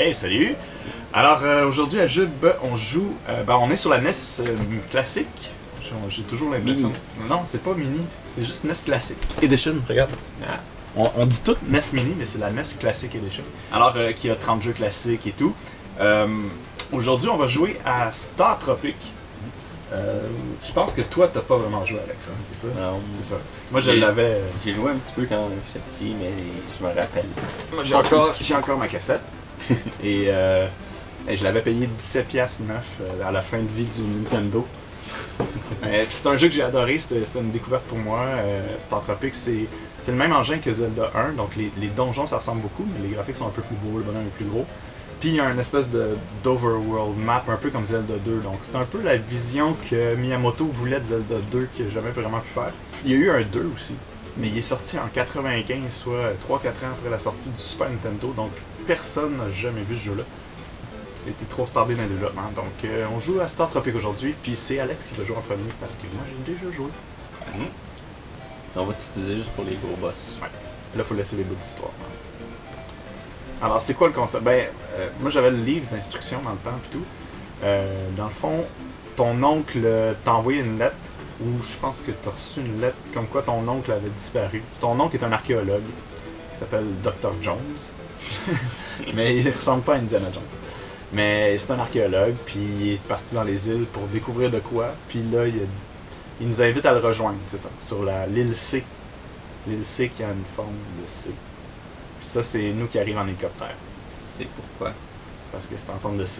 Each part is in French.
Hey, salut! Alors, aujourd'hui à Jube, on joue. On est sur la NES classique. J'ai toujours l'impression. Non, c'est pas mini, c'est juste NES Classic Edition, regarde. Ah. On dit tout NES Mini, mais c'est la NES Classic Edition. Alors, qui a 30 jeux classiques et tout. Aujourd'hui, on va jouer à Star Tropic. Je pense que toi, t'as pas vraiment joué avec ça, c'est ça? Non. C'est ça. Moi, je l'avais. J'ai joué un petit peu quand j'étais petit, mais je me rappelle. Moi, j'ai encore ma cassette. Et je l'avais payé 17$ neuf à la fin de vie du Nintendo. C'est un jeu que j'ai adoré, c'était une découverte pour moi. Star Tropic, c'est le même engin que Zelda 1, donc les donjons ça ressemble beaucoup, mais les graphiques sont un peu plus beaux, le bonhomme est plus gros. Puis il y a une espèce d'overworld map, un peu comme Zelda 2, donc c'est un peu la vision que Miyamoto voulait de Zelda 2, qu'il n'a jamais vraiment pu faire. Il y a eu un 2 aussi, mais il est sorti en 95, soit 3-4 ans après la sortie du Super Nintendo, donc personne n'a jamais vu ce jeu-là. Il était trop retardé dans le développement. Donc, on joue à Star Tropic aujourd'hui, puis c'est Alex qui va jouer en premier parce que moi j'ai déjà joué. On va t'utiliser juste pour les gros boss. Ouais. Là, il faut laisser les bouts d'histoire. Alors, c'est quoi le concept? Moi j'avais le livre d'instructions dans le temps et tout. Dans le fond, ton oncle t'a envoyé une lettre, ou je pense que t'as reçu une lettre comme quoi ton oncle avait disparu. Ton oncle est un archéologue. Il s'appelle Dr. Jones. Mais il ressemble pas à Indiana Jones. Mais c'est un archéologue, puis il est parti dans les îles pour découvrir de quoi. Puis là, il nous invite à le rejoindre, c'est ça, sur l'île C. L'île C qui a une forme de C. Puis ça, c'est nous qui arrivons en hélicoptère. C'est pourquoi? Parce que c'est en forme de C.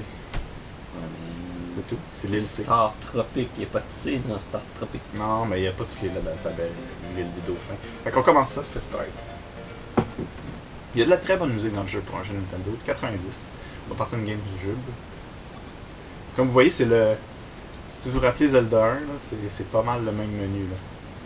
C'est tout. C'est l'île C. Star Tropic, il n'y a pas de C dans Star Tropic. Non, mais il n'y a pas toutes les lettres de l'alphabet, l'île des dauphins. Fait qu'on commence ça, fait start. Il y a de la très bonne musique dans le jeu pour un jeu Nintendo, de 90. On va partir d'une game du jeu. Comme vous voyez, c'est le. Si vous vous rappelez Zelda 1, c'est pas mal le même menu. Là.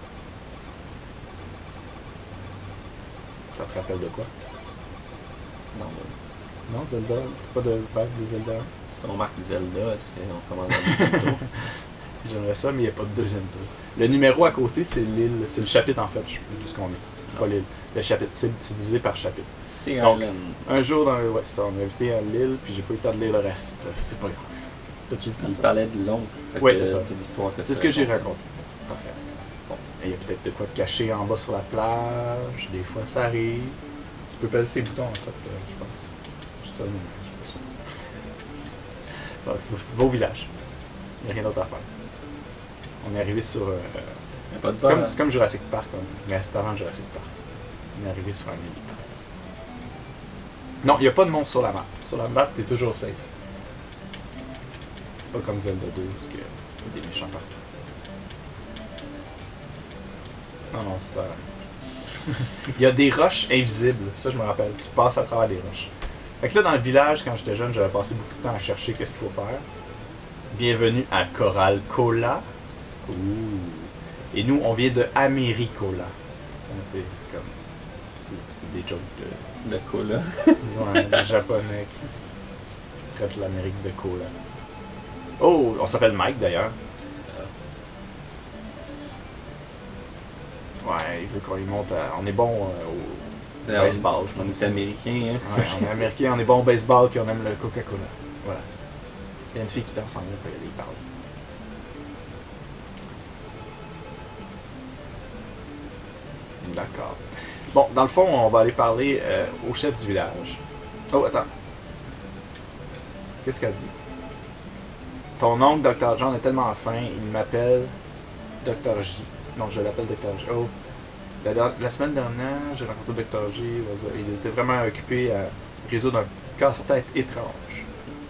Ça te rappelle de quoi? Non, Non, Zelda, t'as pas de vague de Zelda 1? Si on marque Zelda, est-ce qu'on commande un deuxième tour? J'aimerais ça, mais il n'y a pas de deuxième tour. Le numéro à côté, c'est l'île, c'est le chapitre en fait, je sais plus d'où ce qu'on est. Pas l'île. Le chapitre, c'est divisé par chapitre. C'est Donc, Island. un jour dans le. Ouais, c'est ça, on a invité à l'île, puis j'ai pas eu le temps de lire le reste. C'est pas grave. T'as-tu le temps? Il parlait de l'oncle. Ouais, c'est ça. C'est l'histoire que C'est ce que j'ai raconté. Parfait. Bon, et il y a peut-être de quoi te cacher en bas sur la plage, des fois ça arrive. Tu peux passer ces boutons en fait, je pense. Je sais, mais je suis pas sûr. Va au village. Il n'y a rien d'autre à faire. On est arrivé sur. Il n'y a pas de c'est comme Jurassic Park, mais c'est avant Jurassic Park. On est arrivé sur un île. Non, il n'y a pas de monstre sur la map. Sur la map, t'es toujours safe. C'est pas comme Zelda 2, parce qu'il y a des méchants partout. Non, c'est pas. Il y a des roches invisibles, ça je me rappelle. Tu passes à travers des roches. Fait que là, dans le village, quand j'étais jeune, j'avais passé beaucoup de temps à chercher qu'est-ce qu'il faut faire. Bienvenue à Coral Cola. Ouh. Et nous, on vient de Americola. C'est comme. C'est des jokes de. De cola. Ouais, les japonais qui traitent l'Amérique de cola. Oh, on s'appelle Mike d'ailleurs. Ouais, il veut qu'on y monte à... On est bon au baseball, je On est américain, hein? Ouais, on est américain, on est bon au baseball, puis on aime le Coca-Cola. Voilà. Il y a une fille qui danse en haut, puis elle parle. D'accord. Bon, dans le fond, on va aller parler au chef du village. Oh, attends. Qu'est-ce qu'elle dit? Ton oncle, Dr. John, est tellement fin, il m'appelle Dr. J. Non, je l'appelle Dr. J. Oh. La semaine dernière, j'ai rencontré Dr. J. Il était vraiment occupé à résoudre un casse-tête étrange.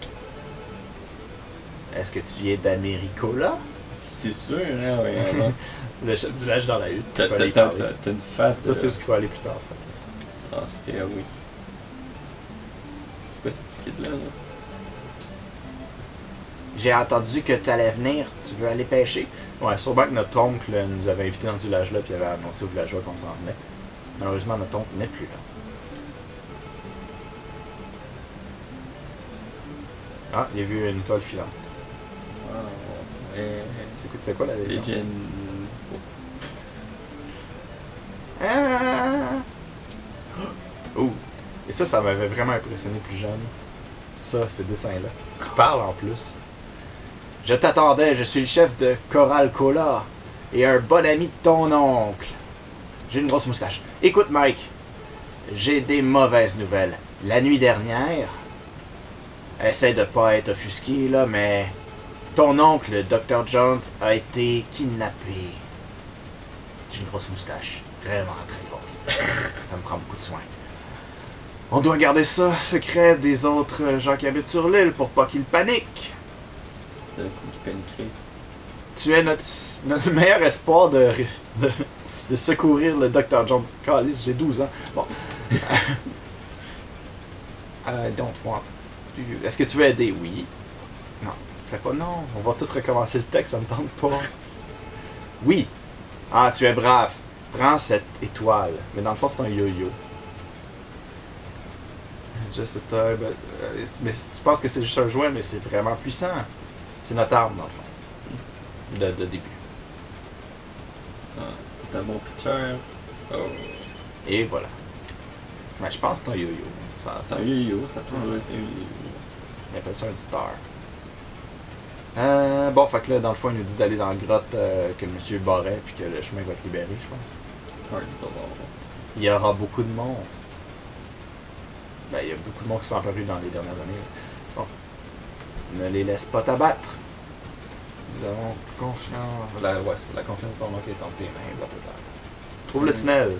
Est-ce que tu viens d'Americola? C'est sûr, hein? Ouais, Le chef du village dans la hutte. T'as une face de... Ça, c'est où il faut aller plus tard, en fait. Ah, c'était oui. C'est quoi ce petit kid-là, là? J'ai entendu que tu allais venir. Tu veux aller pêcher? Ouais, sûrement que notre oncle nous avait invités dans ce village-là puis avait annoncé aux villageois qu'on s'en venait. Malheureusement, notre oncle n'est plus là. Ah, il a vu une toile filante. Ah, C'était quoi la légende? Legend... Ah! Oh! Et ça m'avait vraiment impressionné plus jeune. ça, ces dessins-là. Il parle en plus. Je t'attendais, je suis le chef de Coral Cola et un bon ami de ton oncle. J'ai une grosse moustache. Écoute, Mike, j'ai des mauvaises nouvelles. La nuit dernière, essaie de pas être offusqué, là, mais ton oncle, le Dr. Jones, a été kidnappé. J'ai une grosse moustache. Vraiment très grosse. Ça me prend beaucoup de soin. On doit garder ça secret des autres gens qui habitent sur l'île pour pas qu'ils paniquent. Qui paniquerait. Tu es notre meilleur espoir de secourir le Dr. Jones. Calice, j'ai 12 ans. Bon. I don't want to... Est-ce que tu veux aider? Oui. Non. Fais pas non. On va tout recommencer le texte, ça me tente pas. Oui. Ah, tu es brave. Prends cette étoile. Mais dans le fond, c'est un yo-yo. Just a toy, but, mais tu penses que c'est juste un jouet, mais c'est vraiment puissant. C'est notre arme, dans le fond. De début. Ah, c'est un bon pitcher. Oh. Et voilà. Mais je pense que c'est un yo-yo. C'est un yo-yo, ça a toujours été un yo-yo. On appelle ça un star. Bon, fait que là, dans le fond, il nous dit d'aller dans la grotte que le monsieur barrait, puis que le chemin va être libéré, je pense. Il y aura beaucoup de monstres. Ben, il y a beaucoup de monstres qui sont apparus dans les dernières années. Bon. Ne les laisse pas t'abattre. Nous avons confiance. La confiance dans ton oncle est entre tes mains, blablabla. Trouve le tunnel.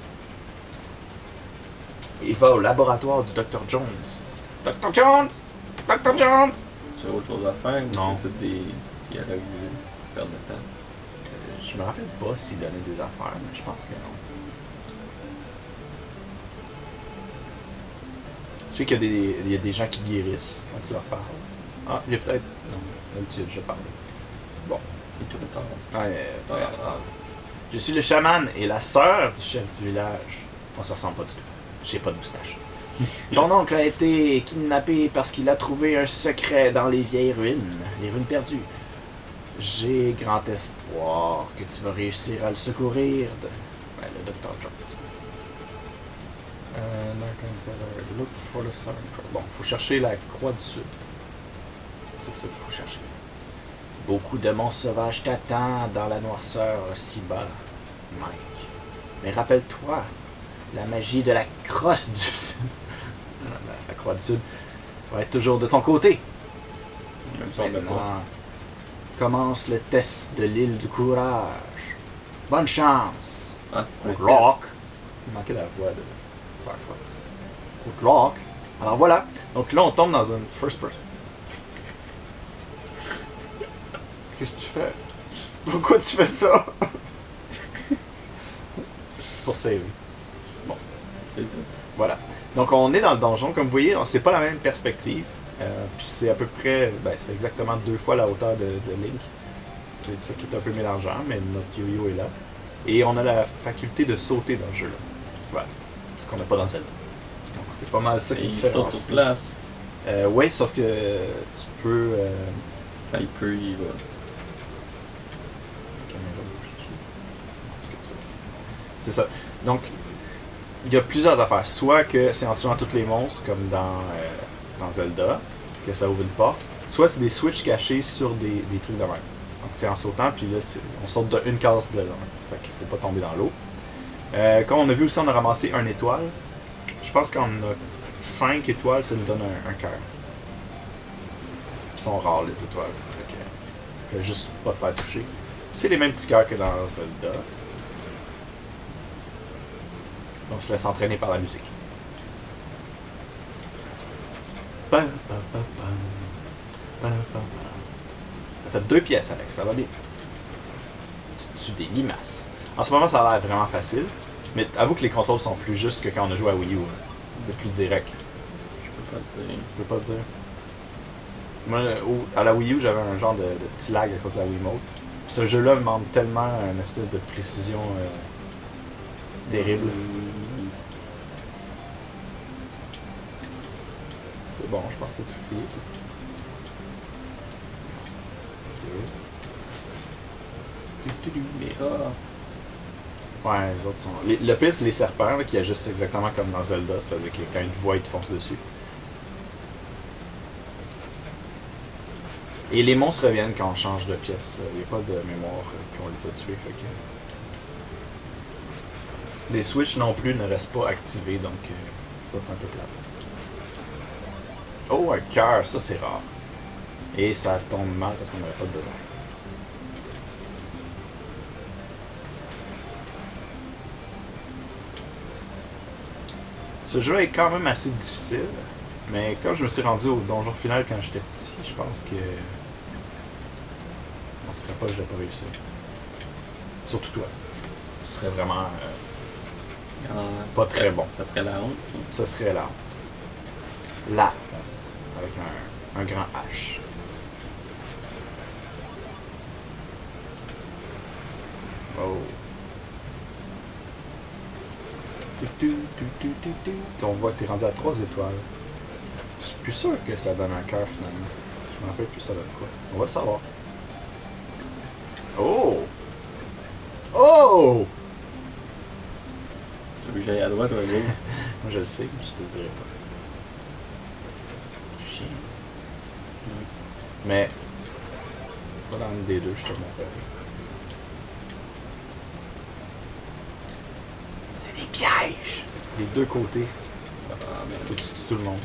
Il va au laboratoire du Dr. Jones. Dr. Jones! Dr. Jones! Tu as autre chose à faire? Non. C'est tout des dialogues perdre de temps. Je me rappelle pas s'il donnait des affaires, mais je pense que non. Je sais qu'il y a des gens qui guérissent quand tu leur parles. Ah, il y a peut-être... Non, là tu as déjà parlé. Bon. C'est tout le temps. Ah. Je suis le chaman et la sœur du chef du village. On se ressemble pas du tout. J'ai pas de moustache. Ton oncle a été kidnappé parce qu'il a trouvé un secret dans les vieilles ruines, les ruines perdues. J'ai grand espoir que tu vas réussir à le secourir de... Ouais, le Dr. Jones. Look for the sun. Bon, il faut chercher la croix du sud. C'est ça qu'il faut chercher. Beaucoup de monstres sauvages t'attendent dans la noirceur si bas, Mike. Mais rappelle-toi, la magie de la crosse du sud. La croix du sud va être toujours de ton côté. Même si on l'a pas. Commence le test de l'île du courage. Bonne chance. Ah, c'est un Rock. test. Il manquait la voix de Star Fox. Good luck. Alors voilà. Donc là, on tombe dans une first person. Qu'est-ce que tu fais? Pourquoi tu fais ça? Pour saver. Bon. C'est tout. Voilà. Donc on est dans le donjon. Comme vous voyez, c'est pas la même perspective. Puis c'est à peu près... Ben, c'est exactement 2 fois la hauteur de Link. C'est ça qui est un peu mélangeant, mais notre yo-yo est là. Et on a la faculté de sauter dans le jeu-là. Voilà. Ce qu'on n'a pas dans Zelda. Donc c'est pas mal ça qui Il saute différencie. sur place. Oui, sauf que tu peux... Quand il peut, il va. C'est ça. Donc, il y a plusieurs affaires. Soit que c'est en tuant tous les monstres, comme dans Zelda, que ça ouvre une porte. Soit c'est des switches cachés sur des trucs de même. Donc c'est en sautant, puis là, on saute d'une case de loin. Fait qu'il faut pas tomber dans l'eau. Comme on a vu aussi, on a ramassé 1 étoile. Je pense qu'on a 5 étoiles, ça nous donne un cœur. Ils sont rares, les étoiles. Fait que, juste pas te faire toucher. C'est les mêmes petits cœurs que dans Zelda. On se laisse entraîner par la musique. T'as fait 2 pièces, Alex, ça va bien. Tu tues des limaces. En ce moment, ça a l'air vraiment facile, mais avoue que les contrôles sont plus justes que quand on a joué à Wii U. C'est plus direct. Je peux pas te dire. Tu peux pas te dire. Moi, à la Wii U, j'avais un genre de petit lag à cause de la Wiimote. Puis ce jeu-là me demande tellement une espèce de précision terrible. C'est bon, je pense que c'est tout fini. Mais ah, Ouais, les autres sont... Le pire, c'est les serpents là, qui agissent exactement comme dans Zelda, c'est-à-dire que quand ils te voient, ils te foncent dessus. Et les monstres reviennent quand on change de pièce. Il n'y a pas de mémoire puis on les a tués. Fait que... Les switches non plus ne restent pas activés, donc ça c'est un peu plat. Oh, un cœur, ça c'est rare. Et ça tombe mal parce qu'on n'avait pas de besoin. Ce jeu est quand même assez difficile, mais quand je me suis rendu au donjon final quand j'étais petit, je pense que on serait pas, je l'ai pas réussi. Surtout toi. Ce serait vraiment pas très bon. Ça serait la honte. Ça serait la honte. La honte. Avec un grand H. Oh. On voit que t'es rendu à 3 étoiles. Je suis plus sûr que ça donne un cœur finalement. Je me rappelle plus ça donne quoi. On va le savoir. Oh! Oh! Tu veux que j'aille à droite ou à gauche? Moi je le sais, mais je te le dirai pas. Chien. Mais, pas dans une des deux, je te montrerai. C'est des pièges! Les deux côtés. Ah, merde. Faut que tu tues tout le monde.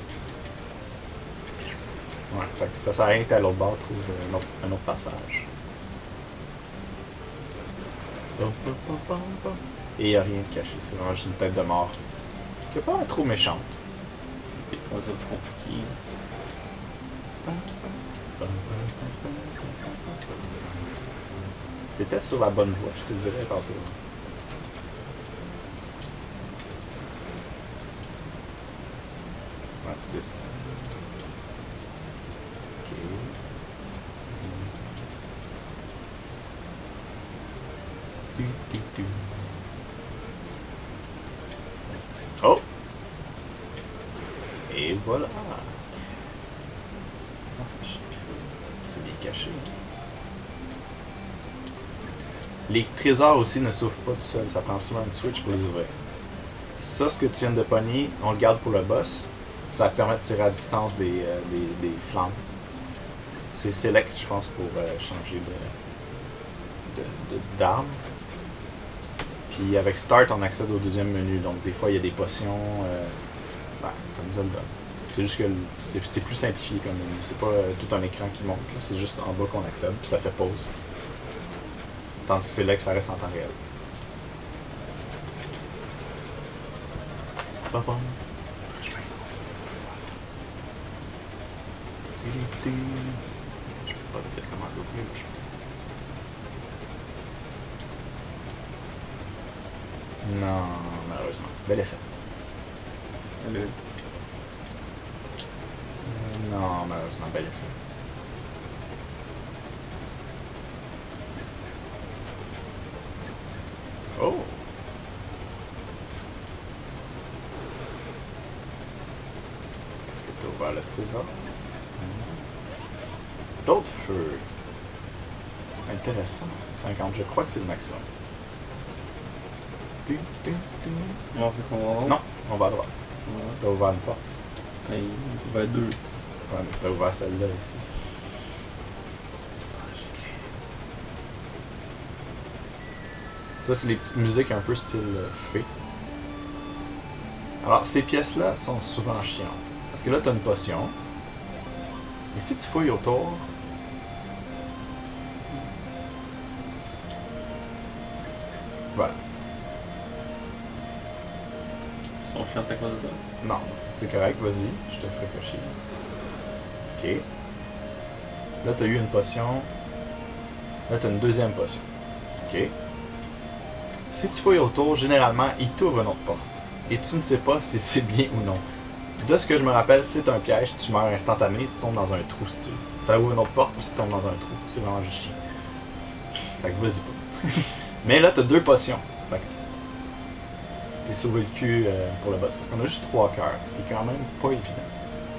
Ouais, fait que ça sert à rien que t'es à l'autre bord, trouve un autre passage. Et il n'y a rien de caché, c'est vraiment juste une tête de mort. Qui est pas trop méchante. C'est pas ça compliqué. T'étais sur la bonne voie, je te dirais tantôt. Ouais, descends. Ok. Oh! Et voilà! C'est bien caché. Les trésors aussi ne s'ouvrent pas tout seul, ça prend souvent une switch pour les ouvrir. Ça, ce que tu viens de pogner, on le garde pour le boss. Ça te permet de tirer à distance des flammes. C'est select, je pense, pour changer d'arme. Puis avec Start, on accède au deuxième menu. Donc des fois, il y a des potions, comme Zelda. C'est juste que c'est plus simplifié comme menu. C'est pas tout un écran qui monte. C'est juste en bas qu'on accède, puis ça fait pause. Tandis que Select, ça reste en temps réel. Je peux pas te dire comment l'ouvrir. Non, malheureusement. Bel essai. Salut. Non, malheureusement, bel essai. Oh! Est-ce que tu as ouvert le trésor? D'autres feux. Intéressant. 50, je crois que c'est le maximum. On fait qu'on va. Non, on va à droite. Ouais. T'as ouvert une porte. Hey, on va 2. Ouais, mais t'as ouvert celle-là ici. Ça, c'est les petites musiques un peu style fée. Alors, ces pièces-là sont souvent chiantes. Parce que là, t'as une potion. Et si tu fouilles autour... Voilà. Ils sont chiants à cause de ça. Non, c'est correct, vas-y, je te ferai pas chier. Ok. Là, t'as eu une potion. Là, t'as une deuxième potion. Ok. Si tu fouilles autour, généralement, il t'ouvre une autre porte. Et tu ne sais pas si c'est bien ou non. De ce que je me rappelle, c'est un piège, tu meurs instantané, tu tombes dans un trou si tu veux. Ça ouvre une autre porte ou tu tombes dans un trou. C'est vraiment juste chiant. Fait que vas-y pas. Mais là, t'as deux potions. Fait que tu t'es sauvé le cul pour le boss. Parce qu'on a juste 3 cœurs, ce qui est quand même pas évident.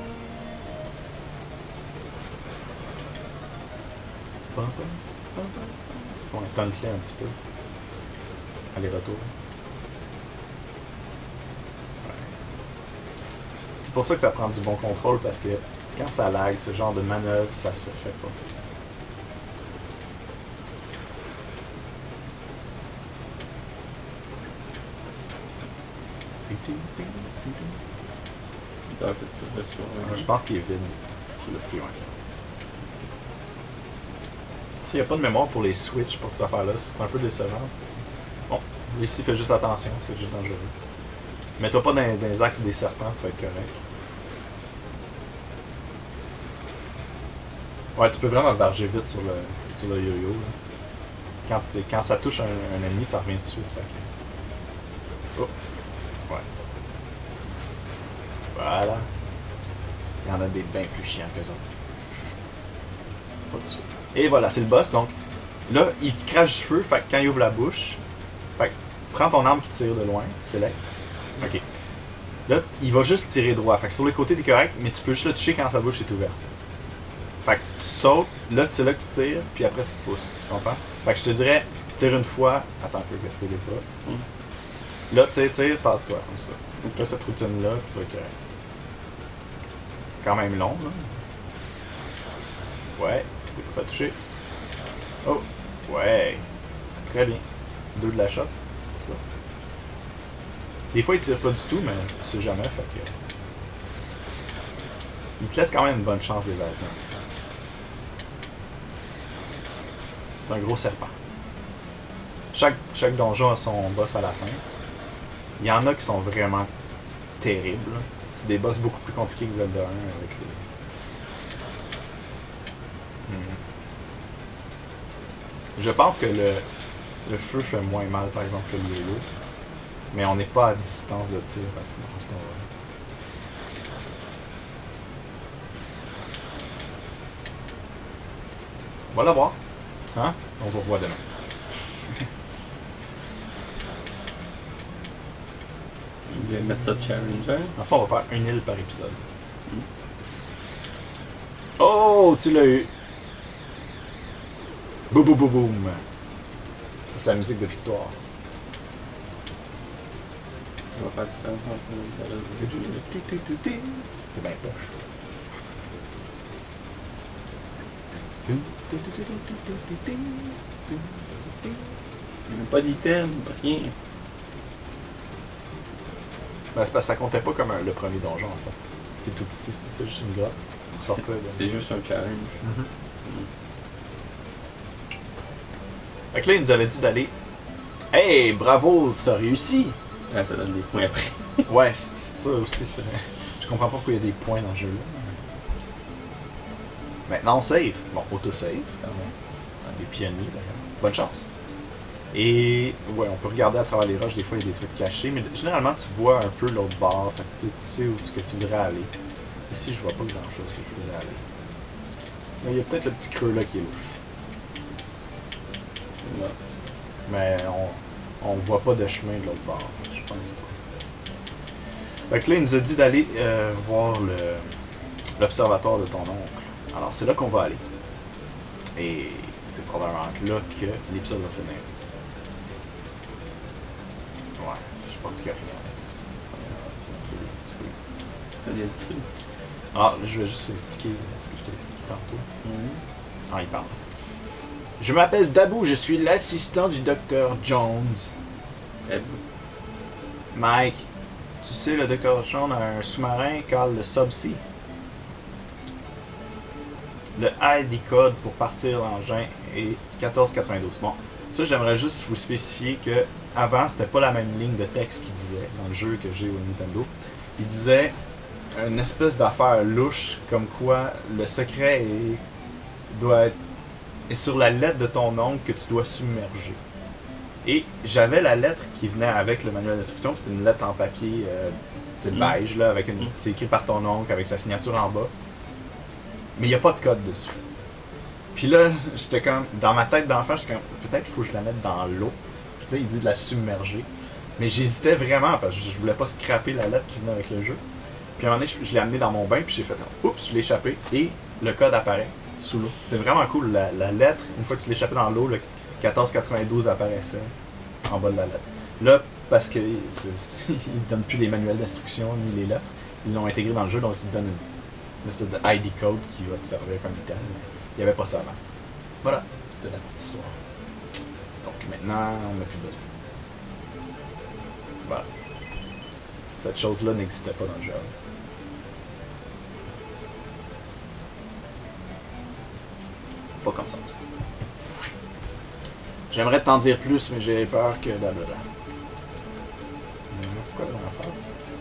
On attend le clé un petit peu. Aller-retour. Ouais. C'est pour ça que ça prend du bon contrôle parce que Quand ça lag, ce genre de manœuvre, ça se fait pas. Je pense qu'il est vide. Je l'ai pris, ouais, ça. S'il n'y a pas de mémoire pour les switches pour cette affaire-là, c'est un peu décevant. Bon, ici, fais juste attention, c'est juste dangereux. Mets-toi pas dans les axes des serpents, tu vas être correct. Ouais, tu peux vraiment varger vite sur le yo-yo. Quand ça touche un ennemi, ça revient tout de suite. Fait que... Oh. Ouais, ça. Voilà. Il y en a des bien plus chiants que ça. Pas de suite. Et voilà, c'est le boss. Donc, là, il te crache du feu. Fait que quand il ouvre la bouche, fait que, prends ton arme qui tire de loin. Select. Ok. Là, il va juste tirer droit. Fait que sur le côté, t'es correct, mais tu peux juste le toucher quand sa bouche est ouverte. Fait que tu sautes, là c'est là que tu tires, puis après tu te pousses. Tu comprends? Fait que je te dirais, tire une fois. Attends un peu, gaspille pas. Là, tire, passe-toi comme ça. Là, cette routine-là, tu vas être correct. C'est quand même long, là. Ouais, tu t'es pas fait toucher. Oh, ouais. Très bien. 2 de la shot. Ça. Des fois, il tire pas du tout, mais tu sais jamais, fait que... Il te laisse quand même une bonne chance d'évasion. C'est un gros serpent. Chaque donjon a son boss à la fin. Il y en a qui sont vraiment terribles. C'est des boss beaucoup plus compliqués que Zelda 1 avec les... Je pense que le feu fait moins mal par exemple que le yo-yo. Mais on n'est pas à distance de tir parce que dans ce temps-là. On va la voir. Hein? On vous revoit demain. Il vient mettre ça challenger. Enfin, on va faire une île par épisode. Oh, tu l'as eu! Boum boum boum boum! Ça, c'est la musique de victoire. On va faire différent entre T'es bien poche. Il n'y a pas d'item, rien. Ben, c'est parce que ça comptait pas comme le premier donjon en fait. C'est tout petit, c'est juste une grotte. Pour sortir de... C'est juste un challenge. Fait que là, il nous avait dit d'aller. Hey, bravo, tu as réussi! Ah, ça donne des points après. Ouais, ça aussi, c'est vrai. Je comprends pas pourquoi il y a des points dans ce jeu-là. Maintenant, on save. Bon, auto-save, quand même. Des pionniers, d'ailleurs. Bonne chance. Et, ouais, on peut regarder à travers les roches. Des fois, il y a des trucs cachés. Mais généralement, tu vois un peu l'autre bord. Fait que tu sais où que tu voudrais aller. Ici, je vois pas grand-chose que je voudrais aller. Mais il y a peut-être le petit creux là qui est louche. Ouais. Mais on voit pas de chemin de l'autre bord. Je pense pas. Fait que là, il nous a dit d'aller voir l'observatoire de ton oncle. Alors, c'est là qu'on va aller. Et c'est probablement là que l'épisode va finir. Ouais, je pense qu'il n'y a rien. Allez, ici. Alors, je vais juste expliquer ce que je t'ai expliqué tantôt. Ah, il parle. Je m'appelle Dabou, je suis l'assistant du docteur Jones. Mike, tu sais, le docteur Jones a un sous-marin called le Subsea. Le ID code pour partir l'engin est 1492. Bon, ça j'aimerais juste vous spécifier que avant c'était pas la même ligne de texte qu'il disait dans le jeu que j'ai au Nintendo. Il disait une espèce d'affaire louche comme quoi le secret est sur la lettre de ton oncle que tu dois submerger. Et j'avais la lettre qui venait avec le manuel d'instruction, c'était une lettre en papier beige là, avec c'est écrit par ton oncle avec sa signature en bas. Mais il n'y a pas de code dessus. Puis là, j'étais comme, dans ma tête d'enfant, j'étais comme, peut-être qu'il faut que je la mette dans l'eau. Tu sais, il dit de la submerger. Mais j'hésitais vraiment parce que je voulais pas scraper la lettre qui venait avec le jeu. Puis à un moment donné, je l'ai amené dans mon bain, puis j'ai fait, oups, je l'ai échappé. Et le code apparaît sous l'eau. C'est vraiment cool. La lettre, une fois que tu l'échappais dans l'eau, le 1492 apparaissait en bas de la lettre. Là, parce qu'ils ne donnent plus les manuels d'instruction ni les lettres, ils l'ont intégré dans le jeu, donc ils te donnent une espèce de ID code qui va te servir comme item. Il n'y avait pas ça avant. Voilà, c'était la petite histoire. Donc maintenant, on n'a plus besoin. Voilà. Cette chose-là n'existait pas dans le jeu. Pas comme ça. J'aimerais t'en dire plus, mais j'ai peur que blablabla. C'est quoi la dernière phrase?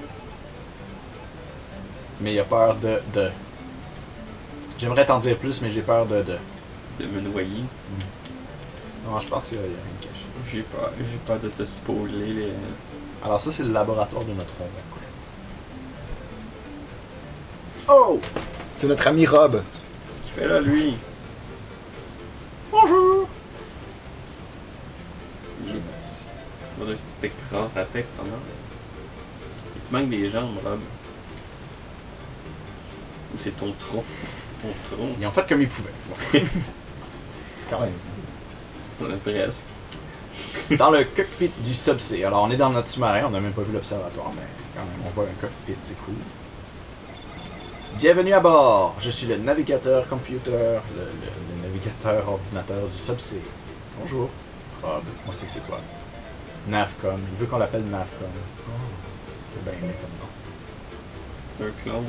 Mais il a peur de. J'aimerais t'en dire plus, mais j'ai peur de. De me noyer. Non, je pense qu'il y a rien de caché. J'ai peur de te spoiler les... Alors ça, c'est le laboratoire de notre ombre. Oh! C'est notre ami Rob. Qu'est-ce qu'il fait là, lui? Bonjour! Il faudrait que tu t'écrases la tête pendant. Il te manque des jambes, Rob. Ou c'est ton tronc? Ton tronc? Ils ont fait comme ils pouvaient. Bon. C'est quand même... On a presque. Dans le cockpit du Subsea. Alors, on est dans notre sous-marin, on n'a même pas vu l'observatoire, mais quand même, on voit un cockpit, c'est cool. Bienvenue à bord! Je suis le navigateur computer, le navigateur ordinateur du Subsea. Bonjour, Rob. Moi, c'est toi. Navcom. Il veut qu'on l'appelle Navcom. Oh, c'est bien aimé comme nom. C'est un clone.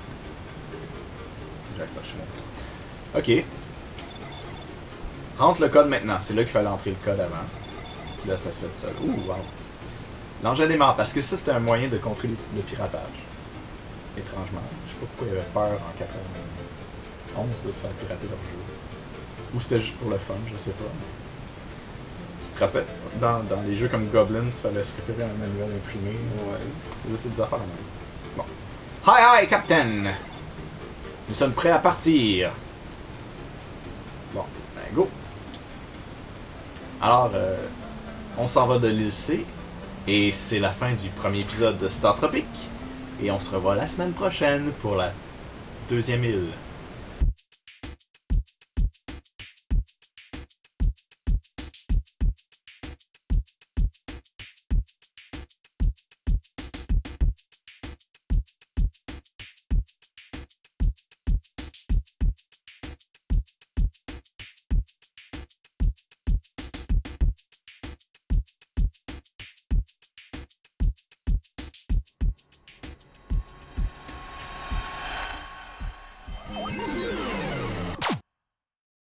J'ai accroché mon code. Ok. Rentre le code maintenant. C'est là qu'il fallait entrer le code avant. Puis là, ça se fait tout seul. Ouh, wow. L'engin démarre, parce que ça, c'était un moyen de contrer le piratage. Étrangement. Je sais pas pourquoi il y avait peur en 91 de se faire pirater leur jeu. Ou c'était juste pour le fun, je sais pas. Tu te rappelles? Dans les jeux comme Goblins, il fallait se référer à un manuel imprimé. Ouais. C'est des affaires même. Bon. Hi, Captain! Nous sommes prêts à partir. Bon, ben go! Alors, on s'en va de l'île C. Et c'est la fin du premier épisode de Star Tropic. Et on se revoit la semaine prochaine pour la deuxième île.